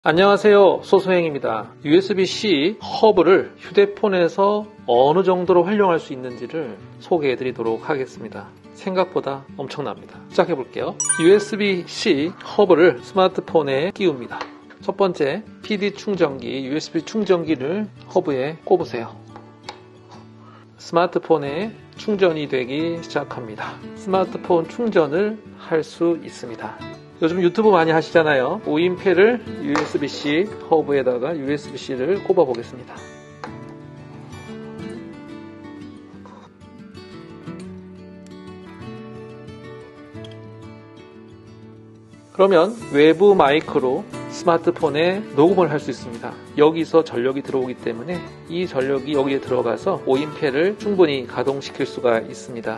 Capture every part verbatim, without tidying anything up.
안녕하세요, 소소행입니다. 유에스비-C 허브를 휴대폰에서 어느 정도로 활용할 수 있는지를 소개해 드리도록 하겠습니다. 생각보다 엄청납니다. 시작해 볼게요. 유에스비-C 허브를 스마트폰에 끼웁니다. 첫 번째, 피디 충전기, 유에스비 충전기를 허브에 꼽으세요. 스마트폰에 충전이 되기 시작합니다. 스마트폰 충전을 할 수 있습니다. 요즘 유튜브 많이 하시잖아요. 오인패를 유에스비-C 허브에다가 유에스비-C를 꼽아 보겠습니다. 그러면 외부 마이크로 스마트폰에 녹음을 할 수 있습니다. 여기서 전력이 들어오기 때문에 이 전력이 여기에 들어가서 오인패를 충분히 가동시킬 수가 있습니다.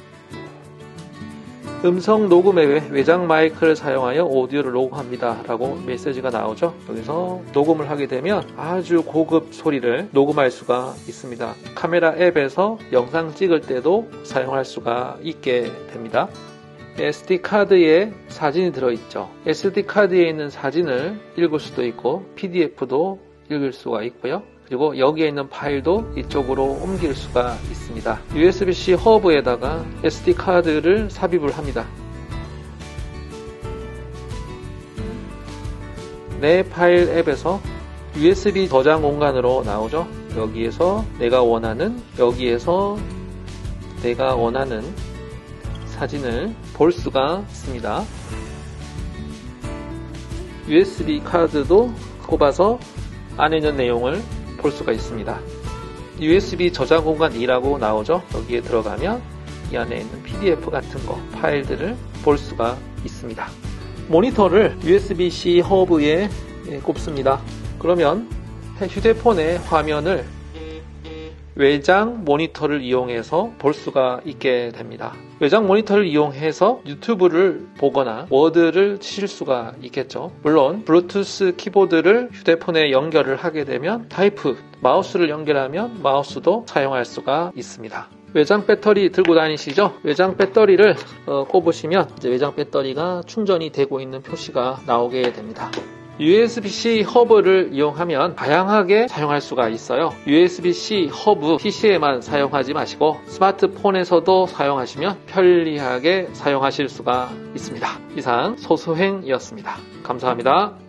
음성 녹음에 외장 마이크를 사용하여 오디오를 녹음합니다 라고 메시지가 나오죠. 여기서 녹음을 하게 되면 아주 고급 소리를 녹음할 수가 있습니다. 카메라 앱에서 영상 찍을 때도 사용할 수가 있게 됩니다. 에스디카드에 사진이 들어있죠. 에스디카드에 있는 사진을 읽을 수도 있고 피디에프도 읽을 수가 있고요. 그리고 여기에 있는 파일도 이쪽으로 옮길 수가 있습니다. 유에스비-C 허브에다가 에스디카드를 삽입을 합니다. 내 파일 앱에서 유에스비 저장 공간으로 나오죠. 여기에서 내가 원하는, 여기에서 내가 원하는 사진을 볼 수가 있습니다. 유에스비 카드도 꼽아서 안에 있는 내용을 볼 수가 있습니다. 유에스비 저장 공간 이라고 나오죠. 여기에 들어가면 이 안에 있는 피디에프 같은 거 파일들을 볼 수가 있습니다. 모니터를 유에스비-C 허브에 꼽습니다. 그러면 휴대폰의 화면을 외장 모니터를 이용해서 볼 수가 있게 됩니다. 외장 모니터를 이용해서 유튜브를 보거나 워드를 칠 수가 있겠죠. 물론 블루투스 키보드를 휴대폰에 연결을 하게 되면 타이프, 마우스를 연결하면 마우스도 사용할 수가 있습니다. 외장 배터리 들고 다니시죠? 외장 배터리를 어, 꼽으시면 이제 외장 배터리가 충전이 되고 있는 표시가 나오게 됩니다. 유에스비-C 허브를 이용하면 다양하게 사용할 수가 있어요. 유에스비-C 허브 피시에만 사용하지 마시고 스마트폰에서도 사용하시면 편리하게 사용하실 수가 있습니다. 이상 소소행이었습니다. 감사합니다.